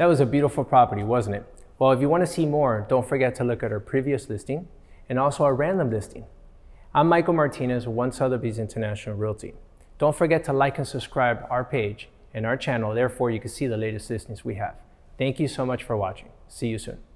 That was a beautiful property, wasn't it? Well, if you want to see more, don't forget to look at our previous listing and also our random listing. I'm Michael Martinez with One Sotheby's International Realty. Don't forget to like and subscribe our page and our channel, therefore you can see the latest listings we have. Thank you so much for watching. See you soon.